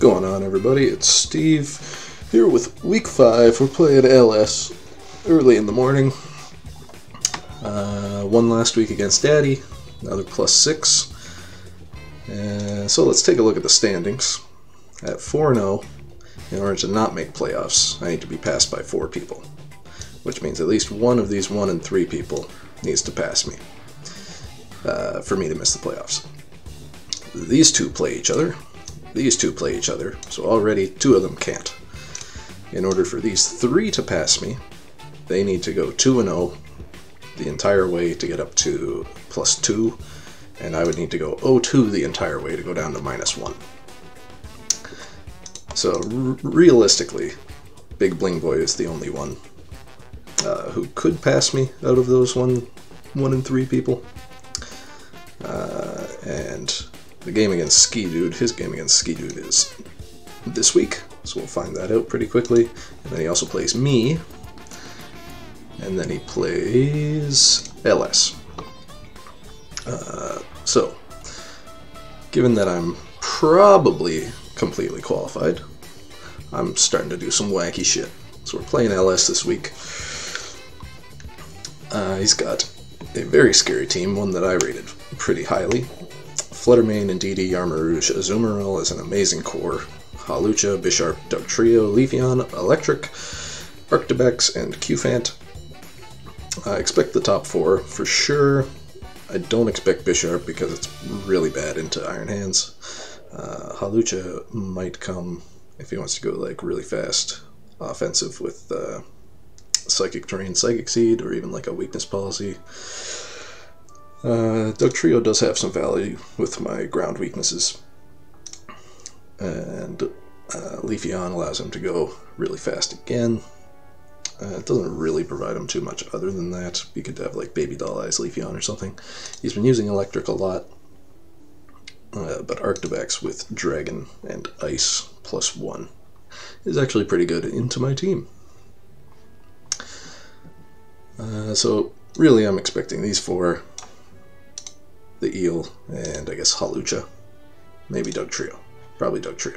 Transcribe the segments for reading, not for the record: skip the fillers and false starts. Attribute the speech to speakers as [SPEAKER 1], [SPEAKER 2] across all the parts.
[SPEAKER 1] going on, everybody? It's Steve here with week 5. We're playing LS early in the morning. One last week against Daddy, another +6. So let's take a look at the standings. At 4-0, in order to not make playoffs, I need to be passed by 4 people, which means at least one of these 1 and 3 people needs to pass me for me to miss the playoffs. These two play each other. These two play each other, so already 2 of them can't. In order for these 3 to pass me, they need to go 2-0 the entire way to get up to +2, and I would need to go 0-2 the entire way to go down to -1. So realistically, Big Bling Boy is the only one who could pass me out of those 1 and 3 people. And the game against Ski Dude, his game against Ski Dude is this week, so we'll find that out pretty quickly. And then he also plays me, and then he plays LS. So, given that I'm probably completely qualified, I'm starting to do some wacky shit. So we're playing LS this week. He's got a very scary team, one that I rated pretty highly. Fluttermane, Indeedee, Armarouge, Azumarill is an amazing core. Hawlucha, Bisharp, Dugtrio, Leafeon, Electric, Arctibex, and Cufant. I expect the top 4 for sure. I don't expect Bisharp because it's really bad into Iron Hands. Hawlucha might come if he wants to go like really fast offensive with Psychic Terrain, Psychic Seed, or even like a weakness policy. Dugtrio does have some value with my ground weaknesses, and Leafeon allows him to go really fast again. It doesn't really provide him too much other than that. You could have like Baby Doll Eyes Leafeon or something. He's been using Electric a lot, but Arctibex with Dragon and Ice +1 is actually pretty good into my team. So really I'm expecting these 4, the Eel, and I guess Hawlucha, maybe Dugtrio, probably Dugtrio.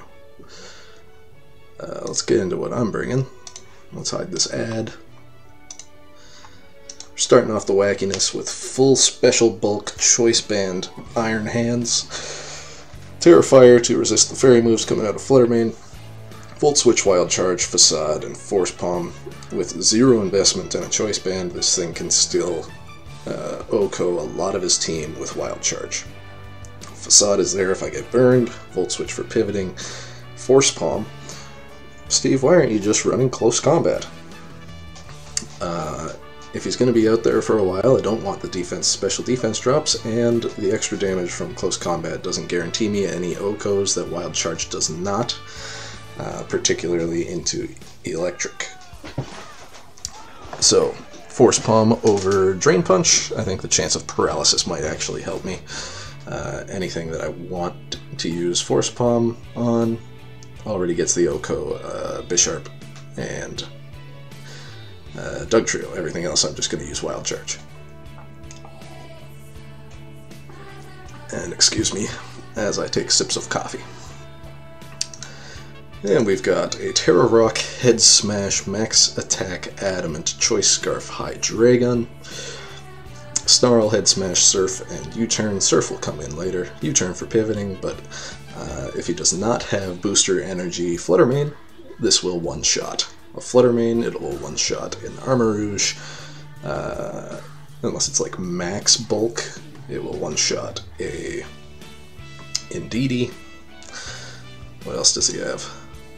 [SPEAKER 1] Let's get into what I'm bringing. Let's hide this ad. We're starting off the wackiness with full special bulk choice band Iron Hands, Terra Fire to resist the fairy moves coming out of Fluttermane, Volt Switch, Wild Charge, Facade, and Force Palm. With 0 investment and a choice band, this thing can still OHKO a lot of his team with Wild Charge. Facade is there if I get burned, Volt Switch for pivoting, Force Palm. Steve, why aren't you just running Close Combat? If he's going to be out there for a while, I don't want the special defense drops, and the extra damage from Close Combat doesn't guarantee me any OHKOs that Wild Charge does not, particularly into Electric. So, Force Palm over Drain Punch. I think the chance of paralysis might actually help me. Anything that I want to use Force Palm on already gets the OHKO, Bisharp, and Dugtrio. Everything else I'm just going to use Wild Charge. And excuse me as I take sips of coffee. And we've got a Terra Rock, Head Smash, Max Attack, Adamant, Choice Scarf, Hydreigon, Snarl, Head Smash, Surf, and U-Turn. Surf will come in later. U-Turn for pivoting, but if he does not have Booster Energy Fluttermane, this will one-shot a Fluttermane. It will one-shot an Armarouge. Unless it's like max bulk, it will one-shot a Indeedee. What else does he have?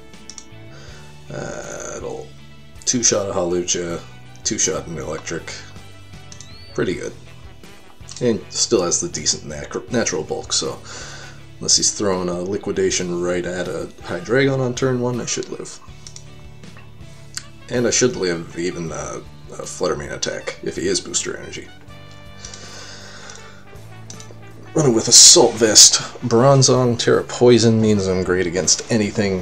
[SPEAKER 1] It'll 2-shot a Hawlucha, 2-shot an Electric. Pretty good. And still has the decent natural bulk, so unless he's throwing a Liquidation right at a Hydreigon on turn 1, I should live. And I should live even a Fluttermane attack, if he is Booster Energy. Running with Assault Vest. Bronzong, Terra Poison means I'm great against anything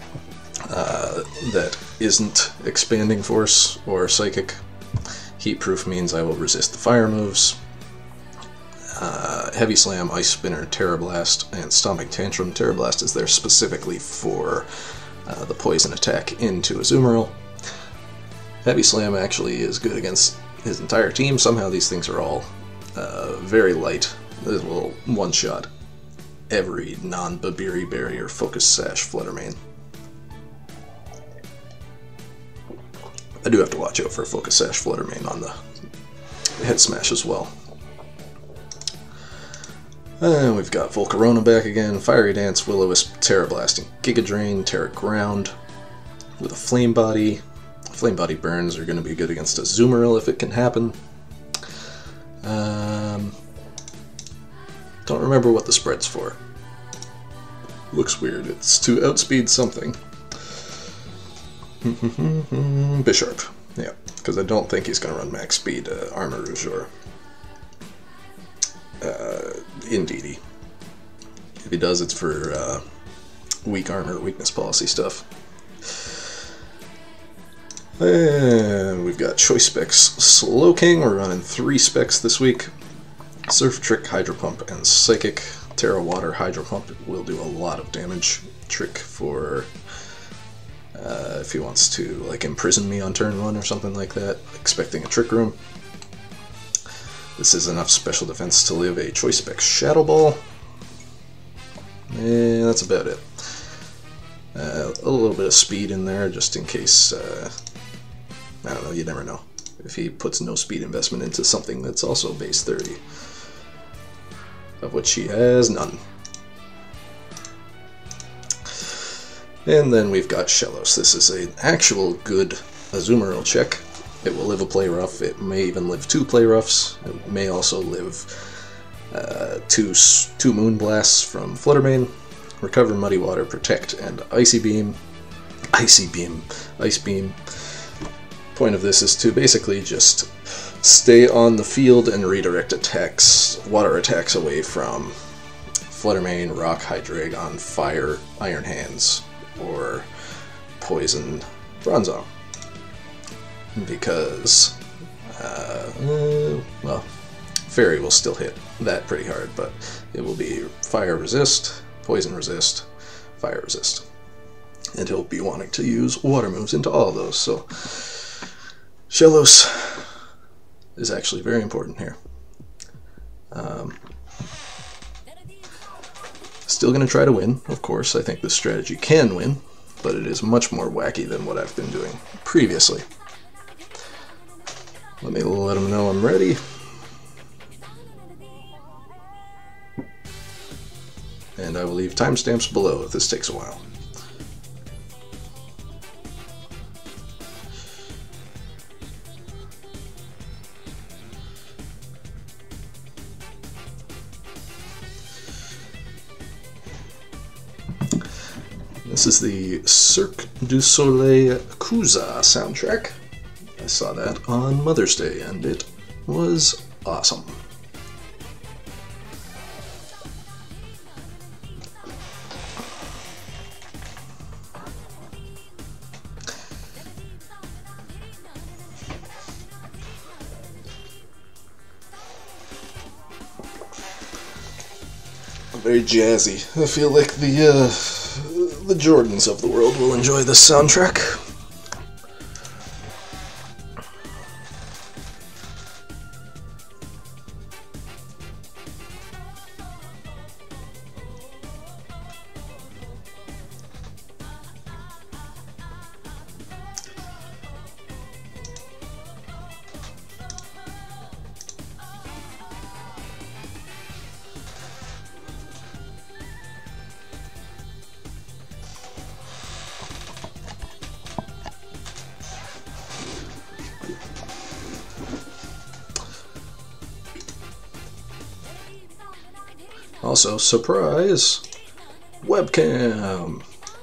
[SPEAKER 1] that isn't Expanding Force or Psychic. Heat Proof means I will resist the fire moves. Heavy Slam, Ice Spinner, Terra Blast, and Stomping Tantrum. Terra Blast is there specifically for the poison attack into Azumarill. Heavy Slam actually is good against his entire team. Somehow these things are all very light. This will one-shot every non-Babiri Berry or Focus Sash Flutter Mane. I do have to watch out for Focus Sash Flutter Mane on the Head Smash as well. And we've got Volcarona back again, Fiery Dance, Will-O-Wisp, Terra Blast, and Giga Drain, Terra Ground with a Flame Body. Flame Body burns are going to be good against Azumarill if it can happen. Don't remember what the spread's for. Looks weird. It's to outspeed something. Bisharp. Yeah, because I don't think he's going to run max speed Armarouge or Indeedee. If he does, it's for weak armor, weakness policy stuff. And we've got Choice Specs Slowking. We're running 3 specs this week. Surf Trick, Hydro Pump, and Psychic. Terra Water, Hydro Pump will do a lot of damage. Trick for if he wants to like imprison me on turn 1 or something like that, expecting a Trick Room. This is enough special defense to live a Choice Spec Shadow Ball. And that's about it. A little bit of speed in there just in case, I don't know, you never know. If he puts no speed investment into something that's also base 30. Of which he has none. And then we've got Shellos. This is an actual good Azumarill check. It will live a Play Rough. It may even live 2 Play Roughs. It may also live 2 Moon Blasts from Flutter Mane. Recover Muddy Water, Protect, and Icy Beam. Icy Beam. Ice Beam. Point of this is to basically just stay on the field and redirect attacks, water attacks away from Flutter Mane, Rock, Hydreigon, Fire, Iron Hands, or Poison Bronzong. Because, well, Fairy will still hit that pretty hard, but it will be Fire Resist, Poison Resist, Fire Resist. And he'll be wanting to use water moves into all of those, so Shellos is actually very important here. Still going to try to win, of course. I think this strategy can win, but it is much more wacky than what I've been doing previously. Let me let him know I'm ready. And I will leave timestamps below if this takes a while. This is the Cirque du Soleil Kuza soundtrack. I saw that on Mother's Day, and it was awesome. Very jazzy. I feel like the Jordans of the world will enjoy this soundtrack. Also, surprise, webcam.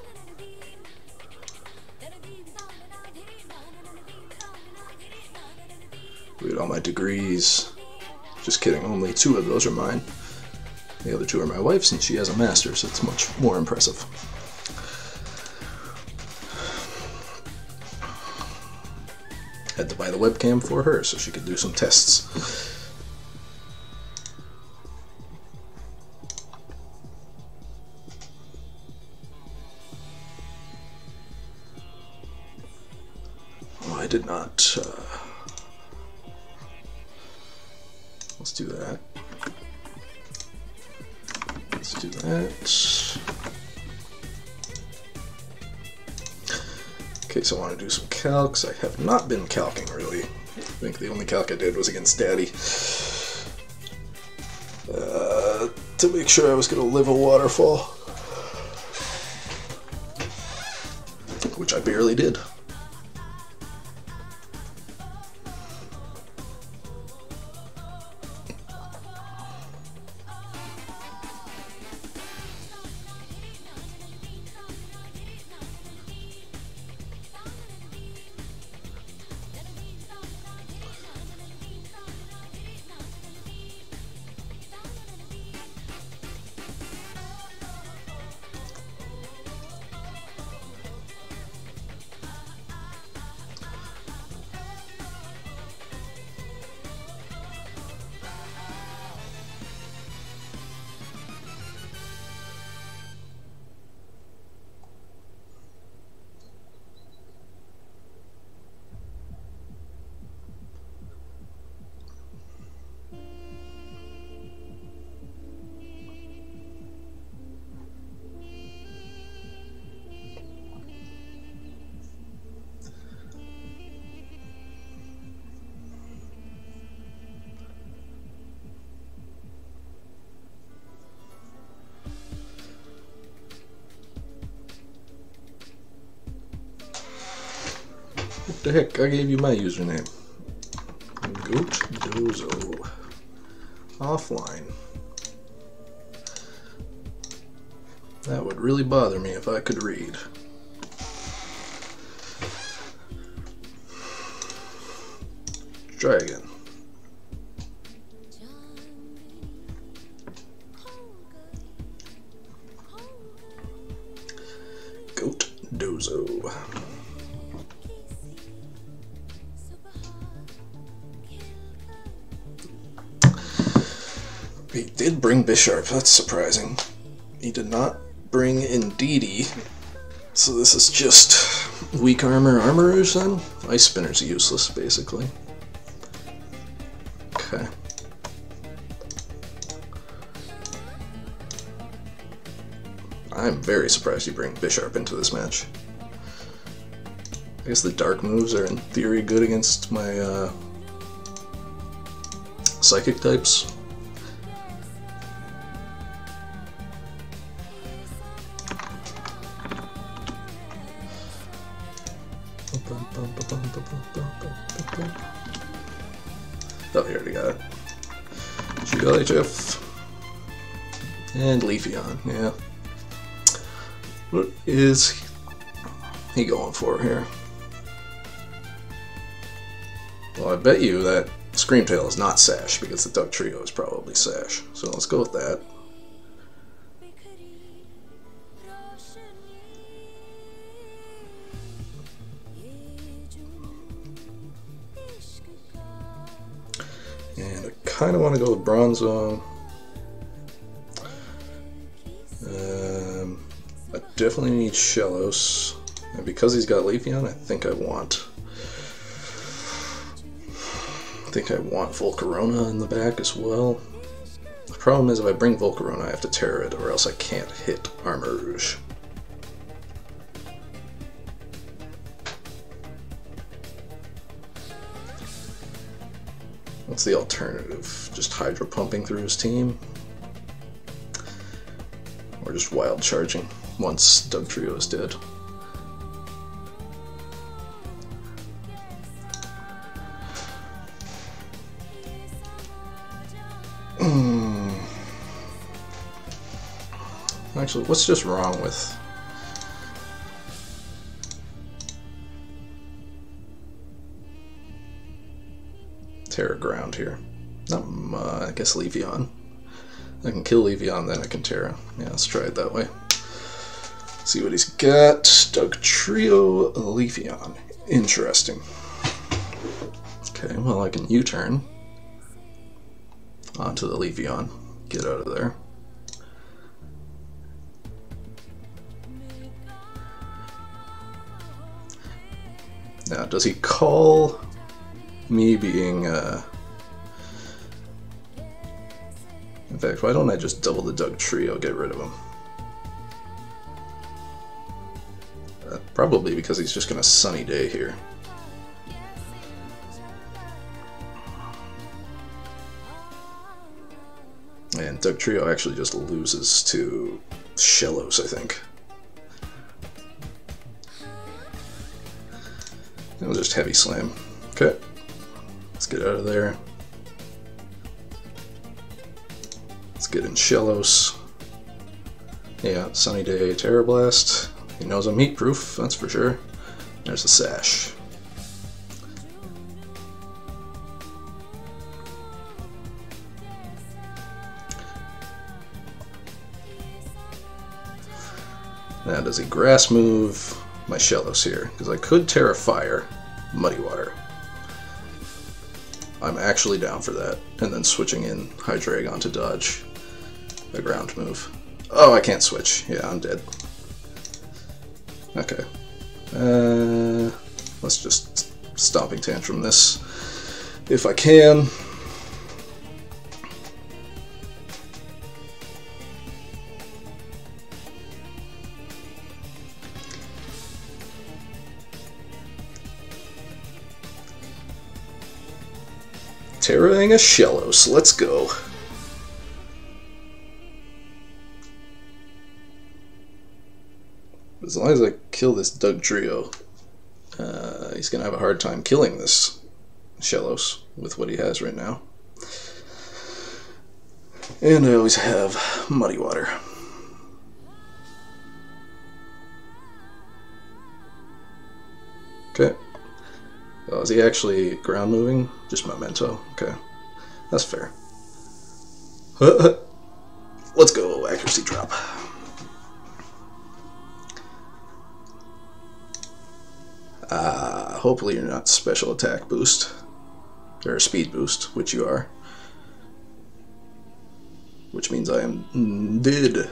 [SPEAKER 1] Look at all my degrees. Just kidding, only 2 of those are mine. The other 2 are my wife's, and she has a master's, so it's much more impressive. Had to buy the webcam for her so she could do some tests. did not. Let's do that. Let's do that. Okay, so I want to do some calcs. I have not been calcing really. I think the only calc I did was against Daddy. To make sure I was going to live a waterfall. Which I barely did. What the heck? I gave you my username. Goat Dozo. Offline. That would really bother me if I could read. Try again. Goat Dozo. He did bring Bisharp, that's surprising. He did not bring Indeedee, so this is just weak armor Armorage then? Ice Spinner's useless, basically. Okay. I'm very surprised you bring Bisharp into this match. I guess the dark moves are in theory good against my psychic types. Oh, he already got it. GLHF. And Leafeon, yeah. What is he going for here? Well, I bet you that Screamtail is not Sash, because the Dugtrio is probably Sash. So let's go with that. And I kind of want to go with Bronzong. I definitely need Shellos. And because he's got Leafeon, I think I want Volcarona in the back as well. The problem is if I bring Volcarona, I have to Terra it, or else I can't hit Armorage. What's the alternative? Just Hydro Pumping through his team? Or just Wild Charging once Dugtrio is dead? Actually, what's just wrong with... Terra Ground here? I guess Leafeon. I can kill Leafeon, then I can Terra. Yeah, let's try it that way. See what he's got. Dugtrio, Leafeon. Interesting. Okay, well I can U-turn onto the Leafeon. Get out of there. Now, does he call me being... In fact, why don't I just double the Dugtrio, get rid of him? Probably because he's just going to Sunny Day here. And Dugtrio actually just loses to Shellos, I think. And we'll just Heavy Slam. Okay. Let's get out of there. Let's get in Shellos. Yeah, Sunny Day, Terra Blast. He knows I'm heat proof, that's for sure. There's a Sash. Now, does he Grass move my Shellos here? Because I could Terra Fire Muddy Water. I'm actually down for that. And then switching in Hydreigon to dodge a ground move. Oh, I can't switch. Yeah, I'm dead. Okay. Let's just Stomping Tantrum this if I can. Terraing a Shellos, let's go. As long as I kill this Dugtrio, he's going to have a hard time killing this Shellos with what he has right now. And I always have Muddy Water. Okay. Oh, is he actually ground moving? Just Memento. Okay. That's fair. Let's go, accuracy drop. Hopefully you're not special attack boost. Or speed boost, which you are. Which means I am dead.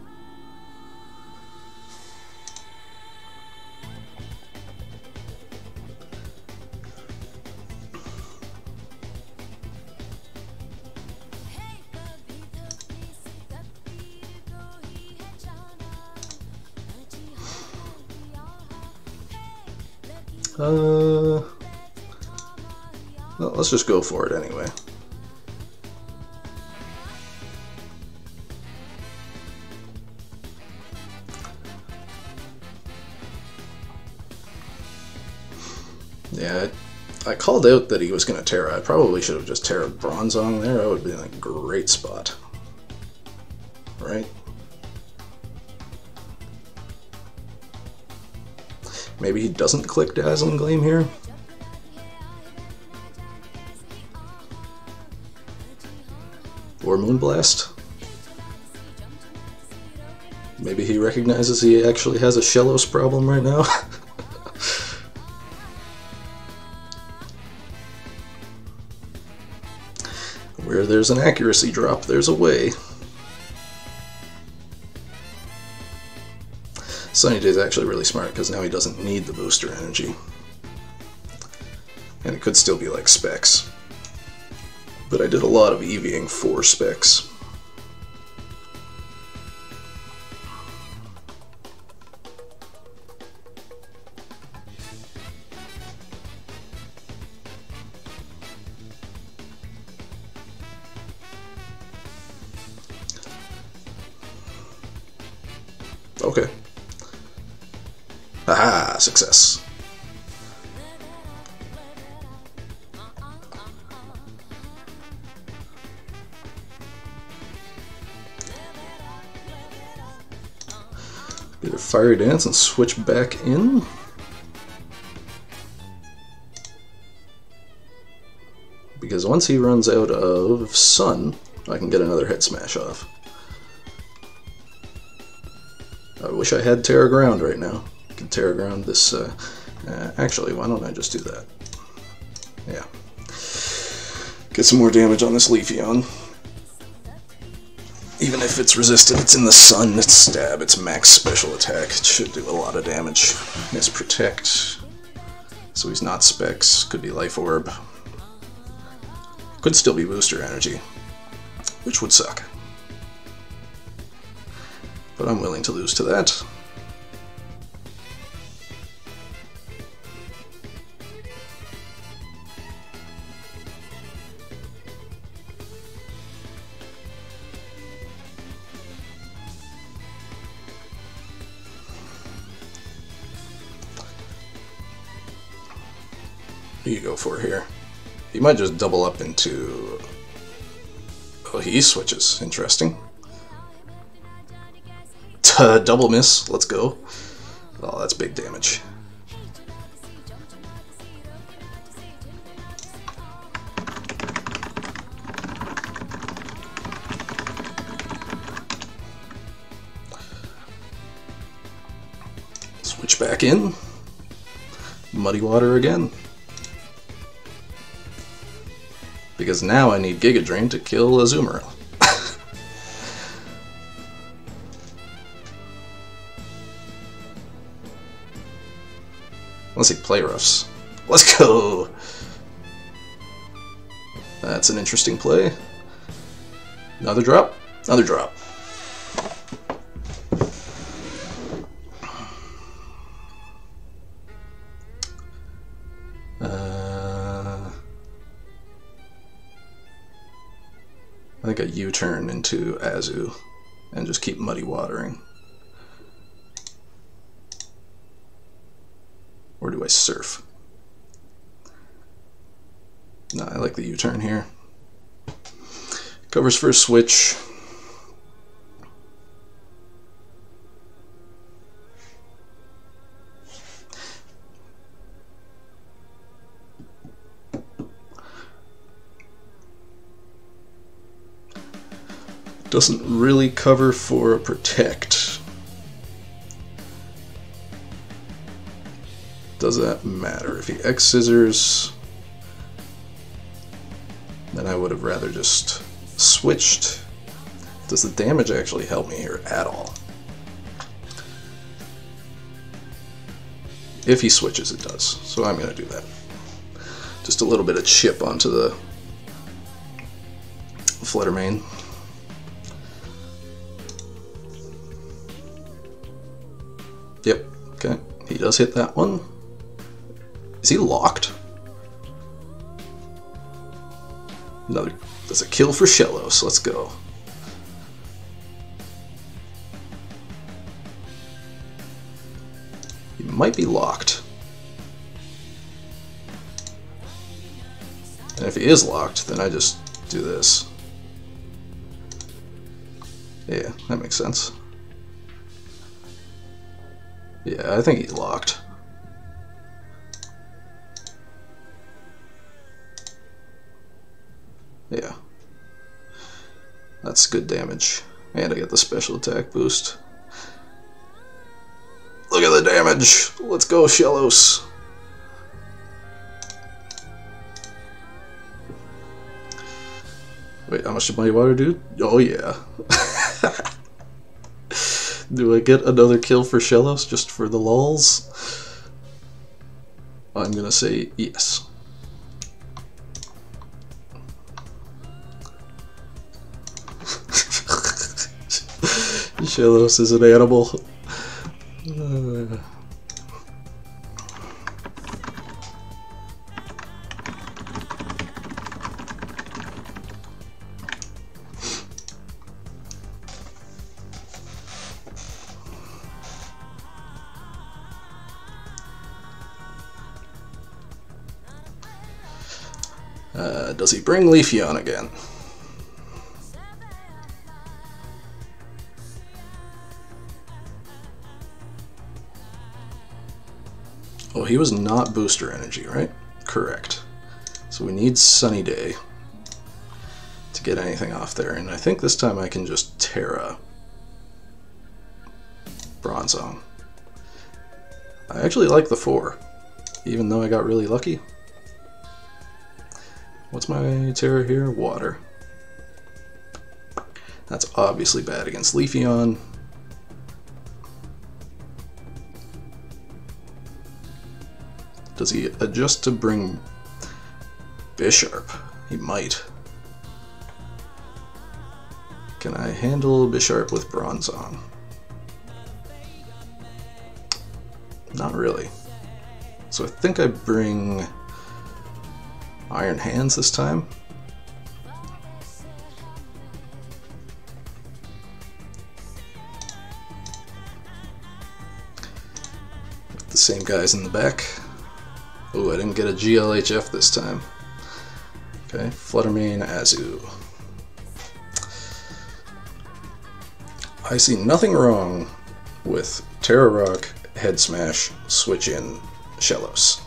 [SPEAKER 1] Well, let's just go for it anyway. Yeah, I called out that he was going to Terra. I probably should have just Terra Bronzong there. That would be in a great spot. Right? Maybe he doesn't click Dazzling Gleam here? Or Moonblast? Maybe he recognizes he actually has a Shellos problem right now? Where there's an accuracy drop, there's a way. Sunny Day is actually really smart because now he doesn't need the booster energy. And it could still be like Specs. But I did a lot of EVing for Specs. Okay. Aha! Success. Get a Fire Dance and switch back in. Because once he runs out of Sun, I can get another Head Smash off. I wish I had Terra Ground right now. I could Terra Ground this, actually, why don't I just do that? Yeah. Get some more damage on this Leafeon. Even if it's resisted, it's in the sun, it's stab, it's max special attack. It should do a lot of damage. Yes, protect. So he's not Specs, could be Life Orb. Could still be Booster Energy, which would suck. But I'm willing to lose to that. What do you go for here? He might just double up into... Oh, he switches. Interesting. Double miss. Let's go. Oh, that's big damage. Switch back in. Muddy Water again. Because now I need Giga Drain to kill Azumarill. Let's see, Play Roughs. Let's go! That's an interesting play. Another drop. Another drop. I think a U-turn into Azu and just keep Muddy Watering. Or do I surf? No, I like the U-turn here. Covers first switch. Doesn't really cover for a protect. Does that matter? If he X scissors, then I would have rather just switched. Does the damage actually help me here at all? If he switches, it does. So I'm going to do that. Just a little bit of chip onto the Flutter Mane. Yep, okay. He does hit that one. Is he locked? Another. That's a kill for Shellos. Let's go. He might be locked. And if he is locked, then I just do this. Yeah, that makes sense. Yeah, I think he's locked. Yeah. That's good damage. And I get the special attack boost. Look at the damage! Let's go, Shellos! Wait, how much did Muddy Water do? Oh yeah. Do I get another kill for Shellos just for the lulz? I'm gonna say yes. Shellos is an animal. Does he bring Leafeon again? Oh, he was not Booster Energy, right? Correct. So we need Sunny Day to get anything off there, and I think this time I can just Terra Bronzong. I actually like the 4, even though I got really lucky. What's my Terra here? Water. That's obviously bad against Leafeon. Does he adjust to bring Bisharp? He might. Can I handle Bisharp with Bronzong? Not really. So I think I bring Iron Hands this time. With the same guys in the back. Oh, I didn't get a GLHF this time. Okay, Fluttermane, Azu. I see nothing wrong with Tera Rock, Head Smash, switch in Shellos.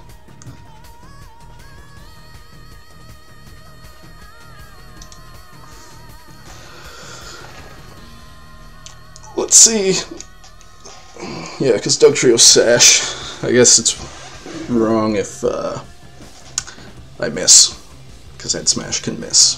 [SPEAKER 1] Let's see. Yeah, because Dugtrio Sash. I guess it's wrong if I miss, because Head Smash can miss.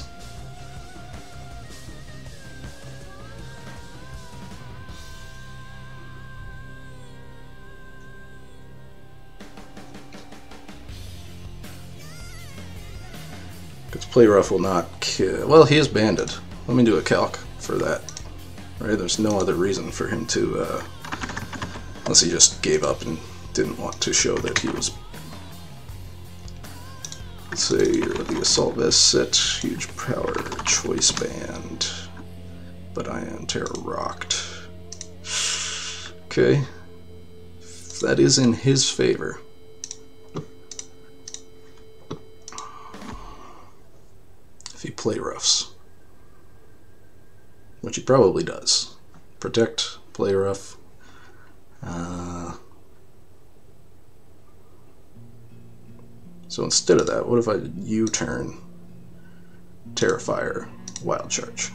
[SPEAKER 1] Because Play Rough will not kill. Well, he is banded. Let me do a calc for that. Right? There's no other reason for him to, unless he just gave up and didn't want to show that he was. Let's say you're the Assault Vest set, huge power, choice band, but I am Tera Rocked. Okay, that is in his favor. If he Play Roughs, which he probably does. Protect, Play Rough. So instead of that, what if I U-turn, Terrifier, Wild Charge?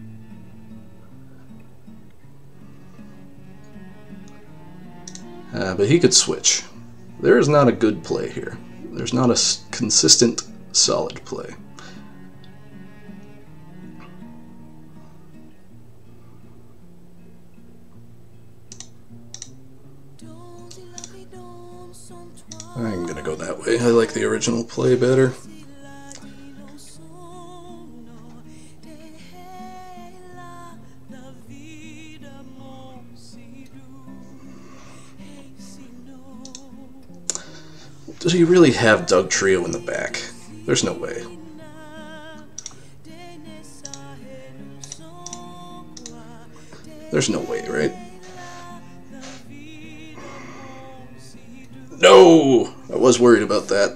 [SPEAKER 1] But he could switch. There is not a good play here. There's not a consistent, solid play. I'm gonna go that way. I like the original play better. Does he really have Dugtrio in the back? There's no way. There's no way, right? No! I was worried about that.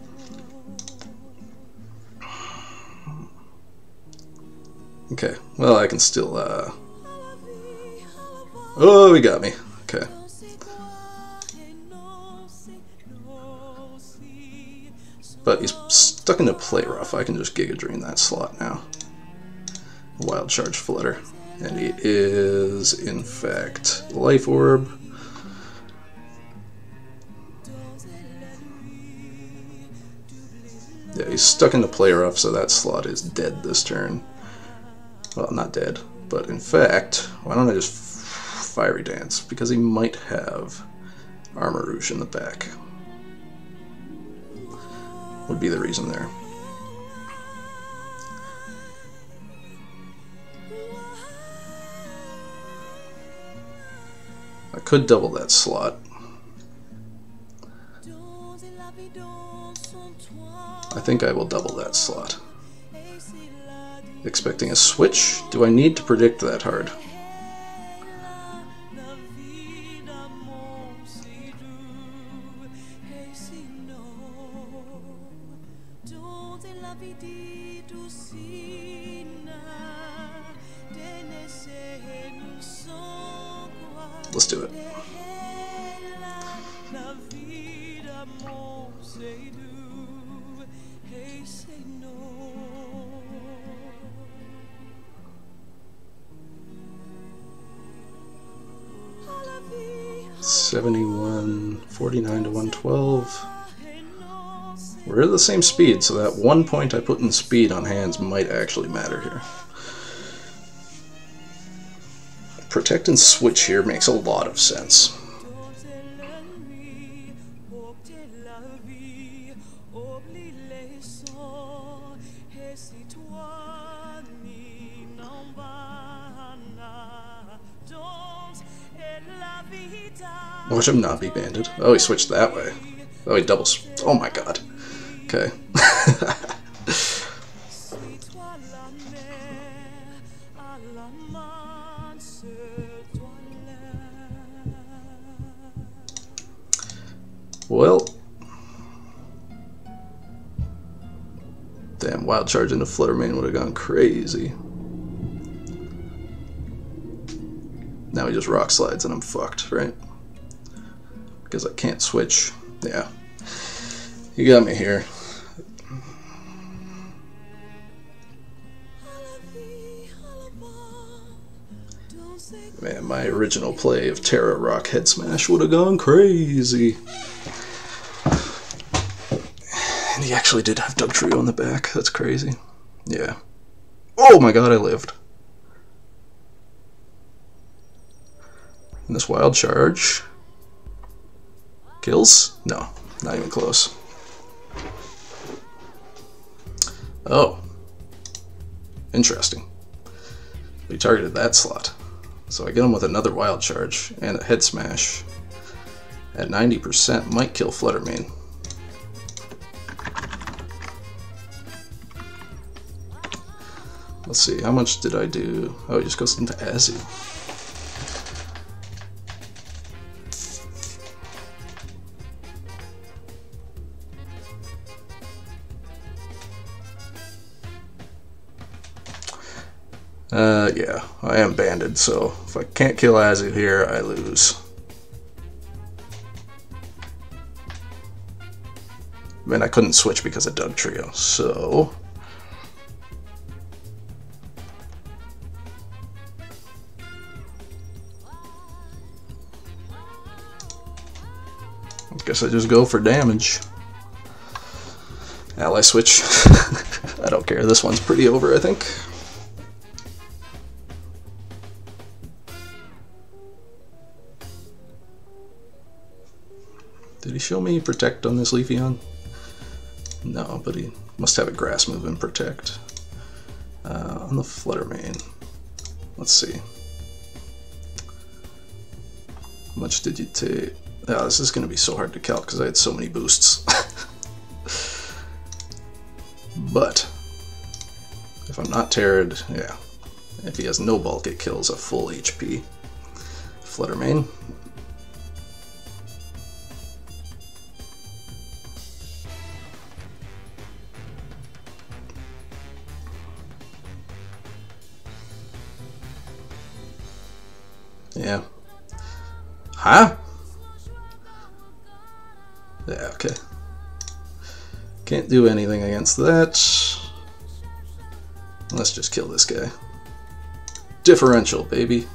[SPEAKER 1] Okay, well, I can still, Oh, he got me. Okay. But he's stuck into Play Rough. I can just Giga Drain that slot now. Wild Charge Flutter. And he is, in fact, Life Orb. Yeah, he's stuck into Play Rough, so that slot is dead this turn. Well, not dead, but in fact, why don't I just Fiery Dance? Because he might have Armarouge in the back. Would be the reason there. I could double that slot. I think I will double that slot. Expecting a switch? Do I need to predict that hard? Let's do it. $71, $49 to $112. We're at the same speed, so that 1 point I put in speed on hands might actually matter here. Protect and switch here makes a lot of sense. Watch him not be banded. Oh, he switched that way. Oh, he doubles. Oh my god. Okay. Well. Damn, wild charge into Fluttermane would have gone crazy. Now he just rock slides and I'm fucked, right? Because I can't switch. Yeah. You got me here. Man, my original play of Terra Rock Head Smash would have gone crazy. And he actually did have Dugtrio in the back. That's crazy. Yeah. Oh my god, I lived. And this wild charge kills? No, not even close. Oh. Interesting. We targeted that slot. So I get him with another wild charge and a head smash at 90% might kill Fluttermane. Let's see, how much did I do? Oh, he just goes into Azu. Yeah, I am banded, so if I can't kill Azu here, I lose. I mean, I couldn't switch because of Dugtrio, so... I guess I just go for damage. Ally switch. I don't care, this one's pretty over, I think. Did he show me Protect on this Leafeon? No, but he must have a grass move in Protect. On the Fluttermane. Let's see. How much did you take? Oh, this is going to be so hard to calc because I had so many boosts. But, if I'm not Terra'd, yeah. If he has no bulk, it kills a full HP. Fluttermane. Yeah. Huh? Yeah, okay. Can't do anything against that. Let's just kill this guy. Differential, baby.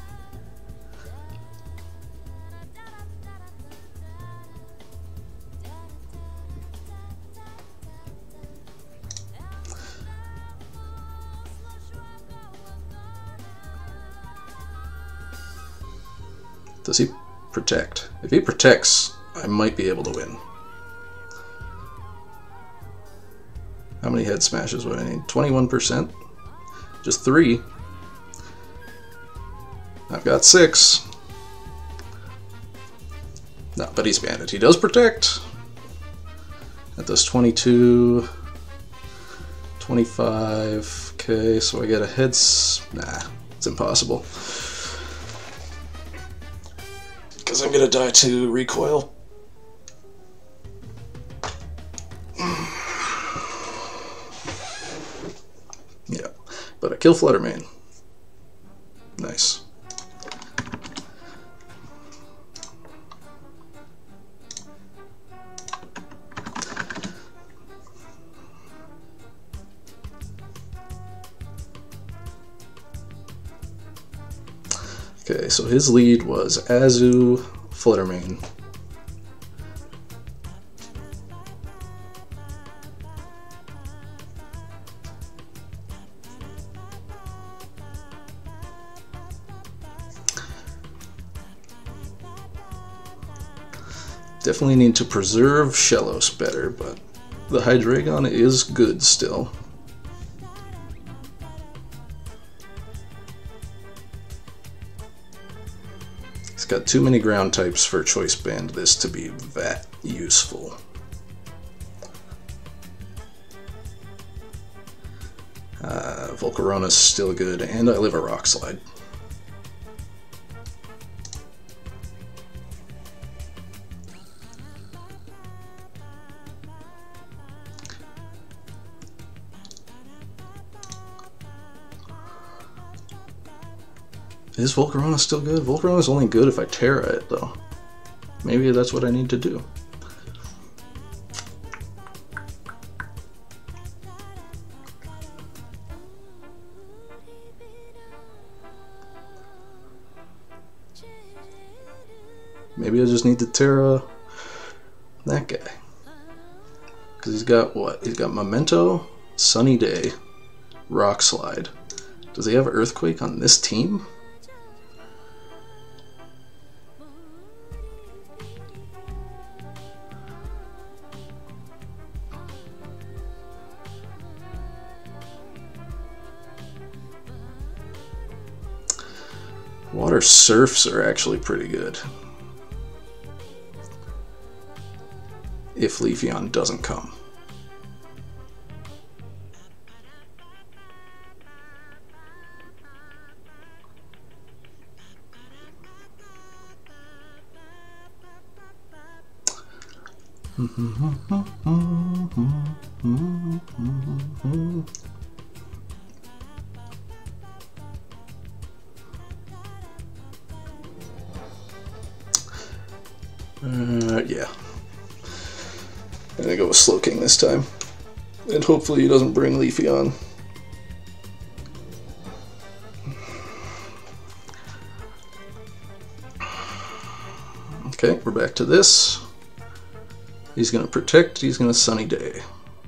[SPEAKER 1] Does he protect? If he protects, I might be able to win. How many head smashes would I need? 21%? Just 3. I've got 6. No, but he's banded. He does protect. That does 22, 25. Okay, so I get a heads. Nah, it's impossible. Because I'm gonna die to recoil. Yeah, but I kill Fluttermane. Nice. Okay, so his lead was Azu, Fluttermane. Definitely need to preserve Shellos better, but the Hydreigon is good still. He's got too many ground types for Choice Band this to be that useful. Volcarona's still good, and I live a Rock Slide. Is Volcarona still good? Volcarona's only good if I Terra it, though. Maybe that's what I need to do. Maybe I just need to Terra that guy. Because he's got what? He's got Memento, Sunny Day, Rock Slide. Does he have Earthquake on this team? Water Surfs are actually pretty good. If Leafeon doesn't come. Yeah. I'm gonna go with Slowking this time. And hopefully he doesn't bring Leafeon. Okay, we're back to this. He's gonna Protect, he's gonna Sunny Day.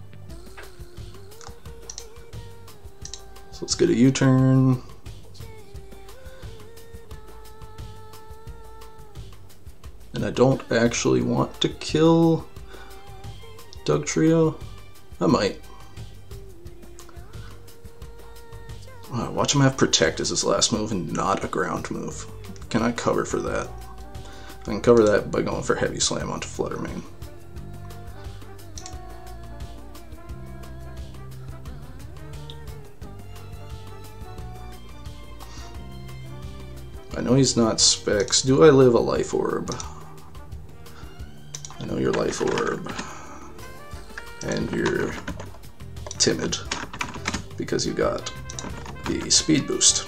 [SPEAKER 1] So let's get a U-turn. And I don't actually want to kill Dugtrio. I might. Watch him have Protect as his last move and not a ground move. Can I cover for that? I can cover that by going for Heavy Slam onto Fluttermane. I know he's not Specs. Do I live a Life Orb? I know you're Life Orb. And you're timid because you got the Speed Boost.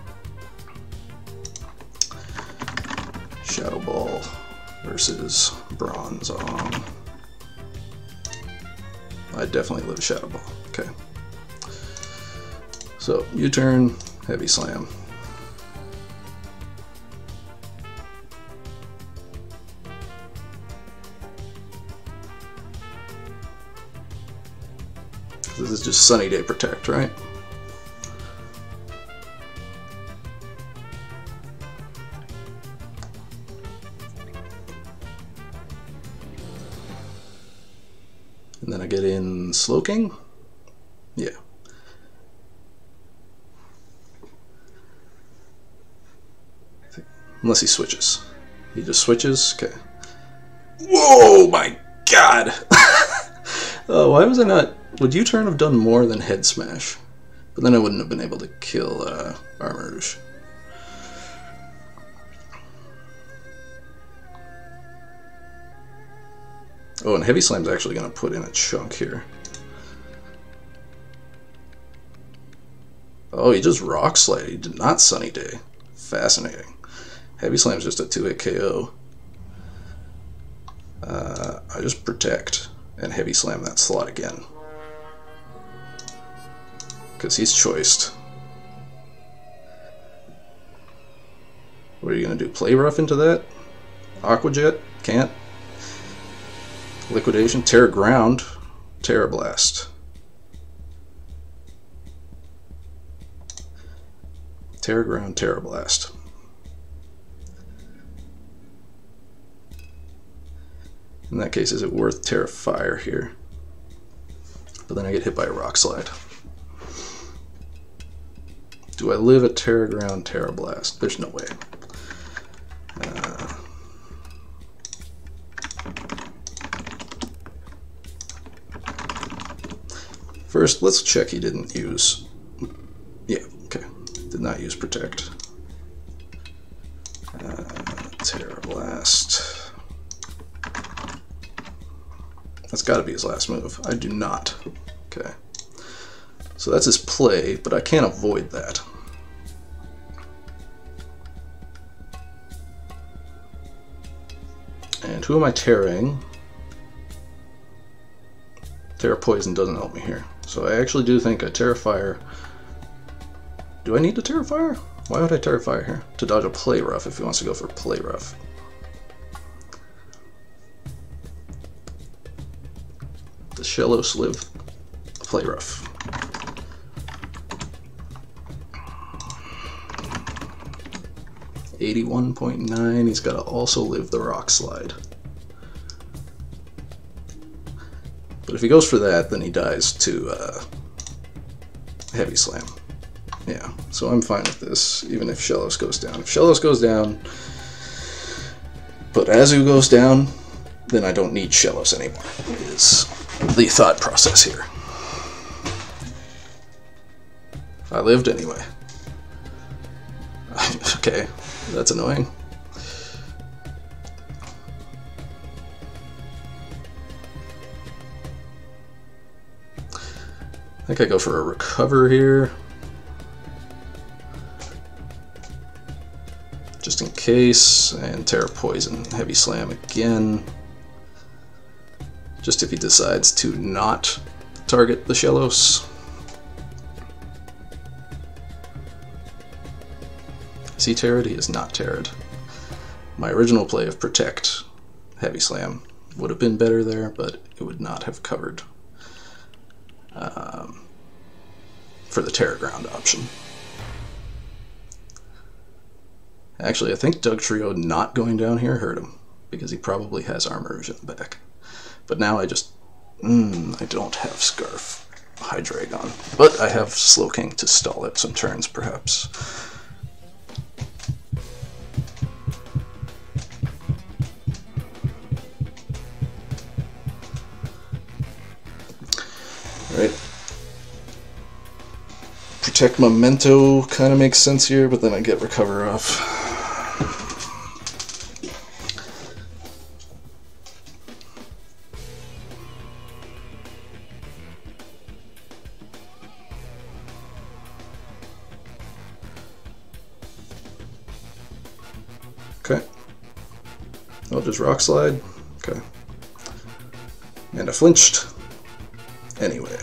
[SPEAKER 1] Shadow Ball versus Bronzong. I definitely live Shadow Ball. Okay. So, U-turn, Heavy Slam. This is just Sunny Day Protect, right? And then I get in Slowking? Yeah. Unless he switches. He just switches? Okay. Whoa, my god! Oh, why was I not... Would U-turn have done more than Head Smash? But then I wouldn't have been able to kill Armarouge. Oh, and Heavy Slam's actually going to put in a chunk here. Oh, he just Rock Slide. He did not Sunny Day. Fascinating. Heavy Slam's just a 2-hit KO. I just Protect and Heavy Slam that slot again. Because he's choiced. What are you going to do? Play Rough into that? Aqua Jet? Can't. Liquidation? Terra Ground? Terra Blast. Terra Ground, Terra Blast. In that case, is it worth Terra Fire here? But then I get hit by a Rock Slide. Do I live a Terra Ground, Terra Blast? There's no way. First, let's check he didn't use... Yeah, okay. Did not use Protect. Terra Blast. That's got to be his last move. I do not. Okay. So that's his play, but I can't avoid that. And who am I terraing? Terra Poison doesn't help me here. So I actually do think a Terra Fire... Do I need to Terra Fire? Why would I Terra Fire here? To dodge a Play Rough if he wants to go for Play Rough. Does Shellos live a Play Rough? $81.9, he's got to also live the Rock Slide. But if he goes for that, then he dies to Heavy Slam. Yeah, so I'm fine with this, even if Shellos goes down. If Shellos goes down, but Azu goes down, then I don't need Shellos anymore, is the thought process here. I lived anyway. Okay, that's annoying. I think I go for a Recover here. Just in case, and Terra Poison, Heavy Slam again. Just if he decides to not target the Shellos. Is he terra'd? He is not terra'd. My original play of Protect, Heavy Slam, would have been better there, but it would not have covered for the Terra Ground option. Actually, I think Dugtrio not going down here hurt him, because he probably has Armarouge in the back. But now I just... I don't have Scarf Hydreigon. But I have Slowking to stall it some turns, perhaps. Alright. Protect Memento kind of makes sense here, but then I get Recover off. Okay. I'll just Rock Slide. Okay. And I flinched. Anyway.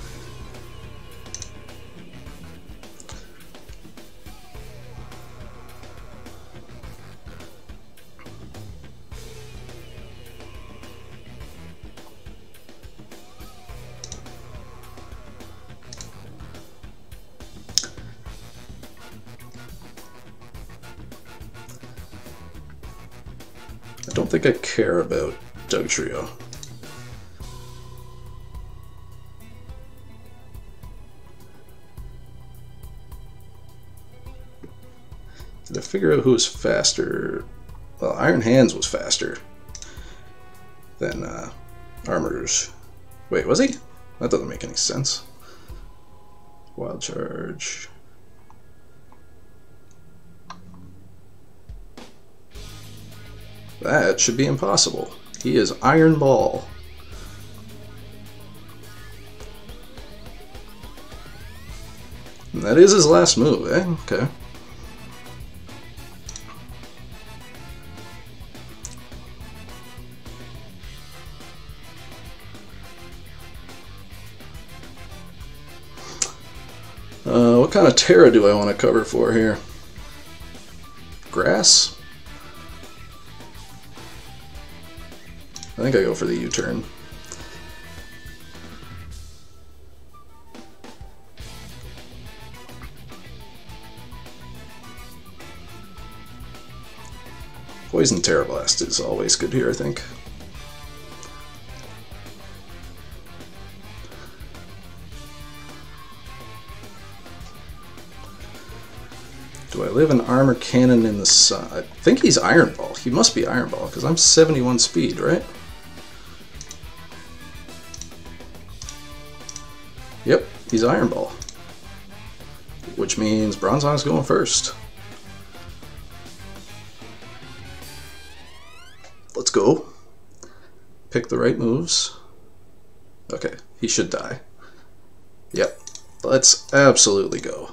[SPEAKER 1] I don't think I care about Dugtrio. Did I figure out who was faster? Well, Iron Hands was faster than Armarouge. Wait, was he? That doesn't make any sense. Wild Charge. That should be impossible. He is Iron Ball. And that is his last move, eh? Okay. What kind of Terra do I want to cover for here? Grass? I think I go for the U-turn. Poison Terra Blast is always good here, I think. Do I live an armor cannon in the sun? I think he's Iron Ball. He must be Iron Ball, because I'm 71 speed, right? Yep, he's Iron Ball. Which means Bronzong's going first. Let's go. Pick the right moves. Okay, he should die. Yep, let's absolutely go.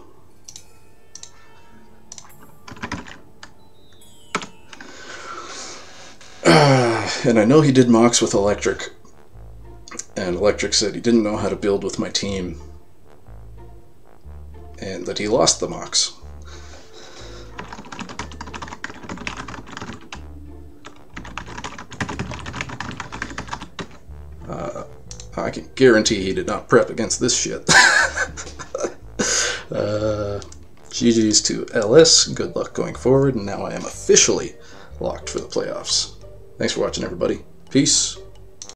[SPEAKER 1] And I know he did Mox with Electric, and Electric said he didn't know how to build with my team, and that he lost the Mox. I can guarantee he did not prep against this shit. GG's to LS, good luck going forward, and now I am officially locked for the playoffs. Thanks for watching, everybody. Peace.